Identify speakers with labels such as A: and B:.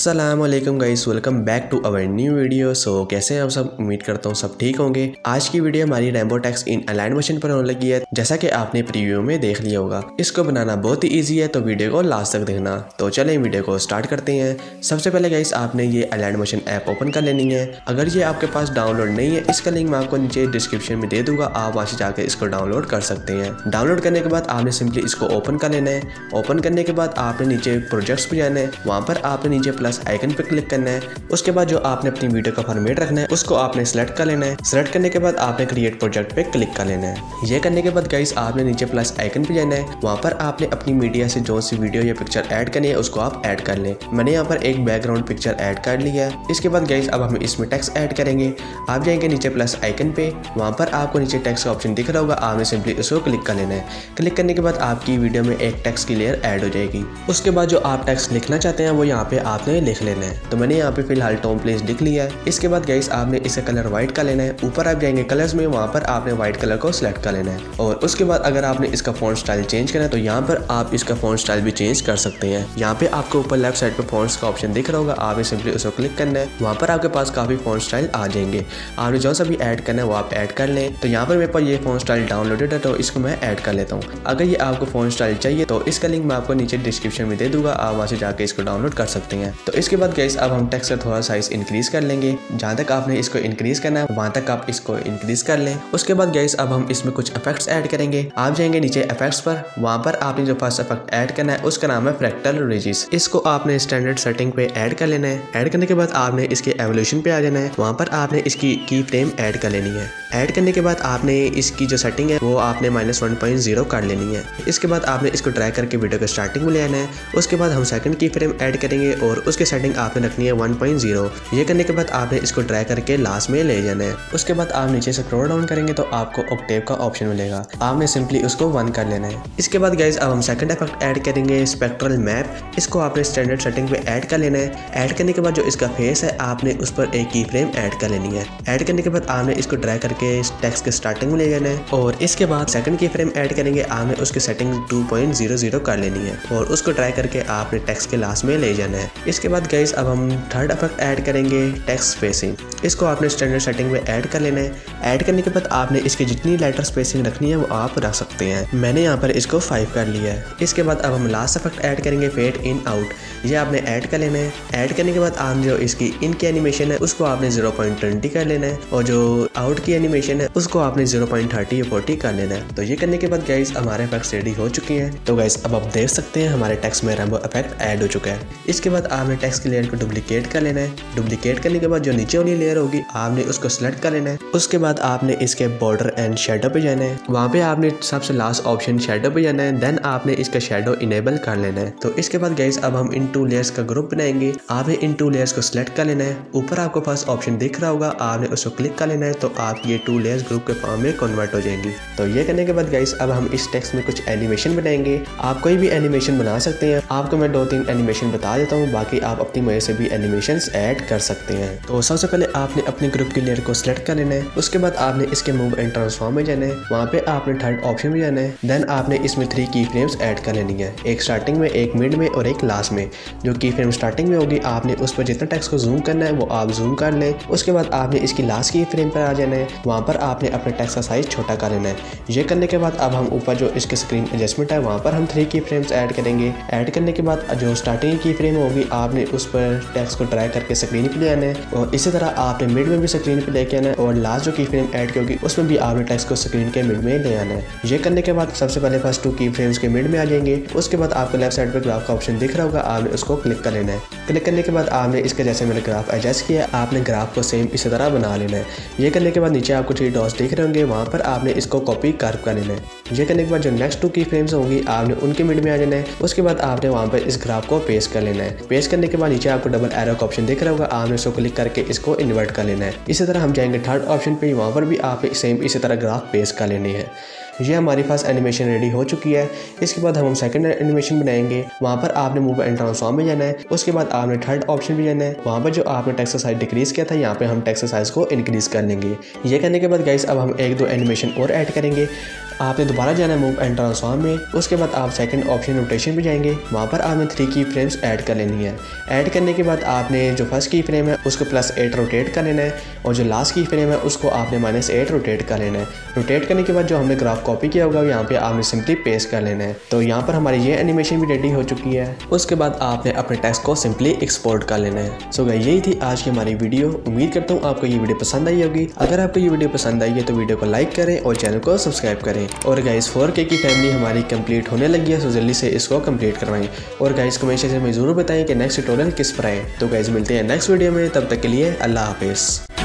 A: अस्सलामुअलैकुम guys, welcome back to our new video. So कैसे हैं आप सब? उम्मीद करता हूँ सब ठीक होंगे। आज की वीडियो हमारी Rambo text in aligned machine पर होने लगी है, जैसा कि आपने प्रीव्यू में देख लिया होगा। इसको बनाना बहुत ही ईजी है, तो वीडियो को लास्ट तक देखना। तो चलें वीडियो को स्टार्ट करते हैं। सबसे पहले गाइस आपने ये अलाइंड मशीन ऐप ओपन कर लेनी है। अगर ये आपके पास डाउनलोड नहीं है, इसका लिंक मैं आपको नीचे डिस्क्रिप्शन में दे दूंगा, आप वहाँ से जाकर इसको डाउनलोड कर सकते हैं। डाउनलोड करने के बाद आपने सिंपली इसको ओपन कर लेना है। ओपन करने के बाद आपने नीचे प्रोजेक्ट्स पे जाना है, वहाँ पर आपने नीचे प्लस आइकन पे क्लिक करना है। उसके बाद जो आपने अपनी वीडियो का फॉर्मेट रखना है उसको आपने सेलेक्ट कर लेना है। सेलेक्ट करने के बाद आपने क्रिएट प्रोजेक्ट पे क्लिक कर लेना है। ये करने के बाद गाइस आपने नीचे प्लस आइकन पे जाना है, वहाँ पर आपने अपनी मीडिया से जो सी वीडियो या पिक्चर ऐड करनी है उसको आप ऐड कर लें। मैंने यहाँ पर एक बैकग्राउंड पिक्चर ऐड कर लिया है। इसके बाद गाइस अब हम इसमें टेक्स्ट ऐड करेंगे। आप जाएंगे नीचे प्लस आइकन पे, वहाँ पर आपको नीचे टेक्स्ट का ऑप्शन दिख रहा होगा, आपने सिंपली उसको क्लिक कर लेना है। क्लिक करने के बाद आपकी वीडियो में एक टेक्स्ट की लेयर ऐड हो जाएगी। उसके बाद जो आप टेक्स्ट लिखना चाहते हैं वो यहाँ पे आपने लिख लेना है। तो मैंने यहाँ पे फिलहाल टॉम प्लेस लिख लिया है। इसके बाद गाइस आपने इसका कलर व्हाइट कर लेना है। ऊपर आप जाएंगे कलर्स में, वहाँ पर आपने व्हाइट कलर को सिलेक्ट कर लेना है। और उसके बाद अगर आपने इसका फॉन्ट स्टाइल चेंज करना है तो यहाँ पर आप इसका फॉन्ट स्टाइल भी चेंज कर सकते हैं। यहाँ पे आपको ऊपर लेफ्ट साइड पे फॉन्ट्स का ऑप्शन दिख रहा होगा, आपने सिंपली उसको क्लिक करना है। वहाँ पर आपके पास काफी फॉन्ट स्टाइल आ जाएंगे। आपने जो सा भी ऐड करना है वो आप ऐड कर लें। तो यहाँ पर मेरे पास ये फॉन्ट स्टाइल डाउनलोडेड है, तो इसको मैं ऐड कर लेता हूँ। अगर ये आपको फॉन्ट स्टाइल चाहिए तो इसका लिंक मैं आपको नीचे डिस्क्रिप्शन में दे दूंगा, आप वहाँ से जाकर इसको डाउनलोड कर सकते हैं। तो इसके बाद गाइस अब हम टेक्स्ट का थोड़ा साइज इंक्रीज कर लेंगे। जहाँ तक आपने इसको इंक्रीज करना है वहाँ तक आप इसको इंक्रीज कर लें। उसके बाद गाइस अब हम इसमें कुछ इफेक्ट्स ऐड करेंगे। आप जाएंगे नीचे इफेक्ट्स पर, वहाँ पर आपने जो फर्स्ट इफेक्ट ऐड करना है उसका नाम है फ्रैक्टल रिजिस। इसको आपने स्टैंडर्ड सेटिंग पे ऐड कर लेना है। ऐड करने के बाद आपने इसके एवोल्यूशन पे आ जाना है, वहाँ पर आपने इसकी की फ्रेम ऐड कर लेनी है। ऐड करने के बाद आपने इसकी जो सेटिंग है वो आपने -1.0 कर लेनी है। इसके बाद आपने इसको ड्रैग करके वीडियो के स्टार्टिंग में ले आना है। उसके बाद हम सेकंड की फ्रेम ऐड करेंगे और उसकी सेटिंग आपने रखनी है 1.0। ये करने के बाद आपने इसको ड्रैग करके लास्ट में ले जाना है। उसके बाद आप नीचे से स्क्रॉल डाउन करेंगे तो आपको ऑक्टेव का ऑप्शन मिलेगा, आपने सिंपली उसको 1 कर लेना है। इसके बाद गाइस अब हम सेकंड इफेक्ट ऐड करेंगे, स्पेक्ट्रल मैप। इसको आपने स्टैंडर्ड सेटिंग पे ऐड कर लेना है। ऐड करने के बाद जो इसका फेस है आपने उस पर एक की फ्रेम ऐड कर लेनी है। ऐड करने के बाद आपने इसको ड्रैग करके टेक्स्ट के स्टार्टिंग में ले जाना है और इसके बाद सेकंड की फ्रेम ऐड करेंगे, आपने उसकी सेटिंग 2.00 कर लेनी है और उसको ड्रैग करके आपने टेक्स्ट के लास्ट में ले जाना है। इसके बाद गाइस अब हम थर्ड इफेक्ट ऐड करेंगे, टेक्स्ट स्पेसिंग। इसको आपने स्टैंडर्ड सेटिंग में ऐड कर लेना है। ऐड करने के बाद आपने इसकी जितनी लेटर स्पेसिंग रखनी है वो आप रख सकते हैं। मैंने यहाँ पर इसको 5 कर लिया है। इसके बाद अब हम लास्ट इफेक्ट ऐड करेंगे, फेड इन आउट। ये आपने ऐड कर लेना है। ऐड करने के बाद आप जो इसकी इन की एनिमेशन है उसको आपने 0.20 कर लेना है और जो आउट की एनिमेशन है उसको आपने 0.30 या 40 कर लेना है। तो ये करने के बाद गाइस हमारे इफेक्ट्स रेडी हो चुके हैं। तो गाइस अब आप देख सकते हैं हमारे टेक्स्ट में रैम्बो इफेक्ट ऐड हो चुका है। इसके बाद आपने टेक्स्ट की लेयर को डुप्लीकेट कर लेना है। डुप्लीकेट करने के बाद जो नीचे वाली लेयर होगी आपने उसको सिलेक्ट कर लेना है। उसके बाद आपने इसके बॉर्डर एंड शेडो पे जाना है, वहाँ पे आपने सबसे लास्ट ऑप्शन शेडो पे जाना है। देन आपने इसका शेडो इनेबल कर लेना है। तो इसके बाद गाइस अब हम इन 2 लेयर्स का ग्रुप बनाएंगे। आपने इन 2 लेयर्स को सिलेक्ट कर लेना है। ऊपर आपको फर्स्ट ऑप्शन दिख रहा होगा, आपने उसको क्लिक कर लेना है तो आप ये 2 लेयर्स ग्रुप के फॉर्म में कन्वर्ट हो जाएंगी। तो ये करने के बाद गाइस अब हम इस टेक्स्ट में कुछ एनिमेशन बनाएंगे। आप कोई भी एनिमेशन बना सकते हैं। आपको मैं 2-3 एनिमेशन बता देता हूँ, बाकी आप अपनी मर्जी से भी एनिमेशंस ऐड कर सकते हैं। तो सबसे पहले आपने अपने ग्रुप की लेयर को सिलेक्ट कर लेना है। उसके बाद आपने इसके मूव एंड ट्रांसफॉर्म में जाना है, वहाँ पे आपने थर्ड ऑप्शन में जाना है। देन आपने इसमें 3 की फ्रेम्स ऐड कर लेनी है, एक स्टार्टिंग में, एक मिड में और एक लास्ट में। जो की फ्रेम स्टार्टिंग में होगी आपने उस पर जितना टेक्स्ट को जूम करना है वो आप जूम कर लें। उसके बाद आपने इसकी लास्ट की फ्रेम पर आ जाना है, वहाँ पर आपने अपने टेक्स्ट का साइज छोटा कर लेना है। ये करने के बाद अब हम ऊपर जो इसके स्क्रीन एडजस्टमेंट है वहाँ पर हम 3 की फ्रेम्स ऐड करेंगे। ऐड करने के बाद जो स्टार्टिंग की फ्रेम होगी आपने उस पर टेक्स्ट को ड्रैग करके स्क्रीन पे ले आना है और इसी तरह आपने मिड में भी स्क्रीन पे लेके आना है और लास्ट जो की फ्रेम ऐड की होगी उसमें भी आपने टेक्स्ट को स्क्रीन के मिड में ले आना है। ये करने के बाद सबसे पहले फर्स्ट 2 की फ्रेम्स के मिड में आ जाएंगे। उसके बाद आपको लेफ्ट साइड पे ग्राफ का ऑप्शन दिख रहा होगा, आपने उसको क्लिक कर लेना है। क्लिक करने के बाद आपने इसके जैसे मैंने ग्राफ एडजस्ट किया, आपने ग्राफ को सेम इसी तरह बना लेना है। ये करने के बाद नीचे आपको 3 डॉट्स दिख रहे होंगे, वहाँ पर आपने इसको कॉपी कर्व कर लेना है। ये करने के बाद जो नेक्स्ट 2 की फ्रेम्स होंगी आपने उनके मिड में आ जाना है। उसके बाद आपने वहाँ पर इस ग्राफ को पेस्ट कर लेना है। पेस्ट करने के बाद नीचे आपको डबल एरो का ऑप्शन दिख रहा होगा, आपने इसको क्लिक करके इसको इन्वर्ट कर लेना है। इसी तरह हम जाएंगे थर्ड ऑप्शन पे, वहाँ पर भी आप सेम इसी तरह ग्राफ पेस्ट कर लेनी है। ये हमारी फर्स्ट एनिमेशन रेडी हो चुकी है। इसके बाद हम सेकंड एनिमेशन बनाएंगे, वहाँ पर आपने मूव एंड ट्रांसफॉर्म में जाना है। उसके बाद आपने थर्ड ऑप्शन भी जाना है, वहाँ पर जो आपने टेक्स्ट साइज डिक्रीज किया था यहाँ पे हम टेक्स्ट साइज को इंक्रीज कर लेंगे। ये करने के बाद गाइस अब हम 1-2 एनिमेशन और ऐड करेंगे। आपने दोबारा जाना है मूव एंड ट्रांसफॉर्म में। उसके बाद आप सेकंड ऑप्शन रोटेशन पे जाएंगे, वहाँ पर आपने 3 की फ्रेम्स ऐड कर लेनी है। ऐड करने के बाद आपने जो फर्स्ट की फ्रेम है उसको +8 रोटेट कर लेना है और जो लास्ट की फ्रेम है उसको आपने -8 रोटेट कर लेना है। रोटेट करने के बाद जो हमने ग्राफ कॉपी किया होगा यहाँ पे आपने सिंपली पेस्ट कर लेना है। तो यहाँ पर हमारी ये एनिमेशन भी रेडी हो चुकी है। उसके बाद आपने अपने टेक्स्ट को सिंपली एक्सपोर्ट कर लेना है। सो गाइस यही थी आज की हमारी वीडियो। उम्मीद करता हूँ आपको ये वीडियो पसंद आई होगी। अगर आपको ये वीडियो पसंद आई है तो वीडियो को लाइक करें और चैनल को सब्सक्राइब करें। और गाइस 4K की फैमिली हमारी कंप्लीट होने लगी है, सो जल्दी से इसको कंप्लीट करवाएं। और गाइस कमेंट सेक्शन में जरूर बताएं कि नेक्स्ट ट्यूटोरियल किस पर आए। तो गाइस मिलते हैं नेक्स्ट वीडियो में, तब तक के लिए अल्लाह हाफिज़।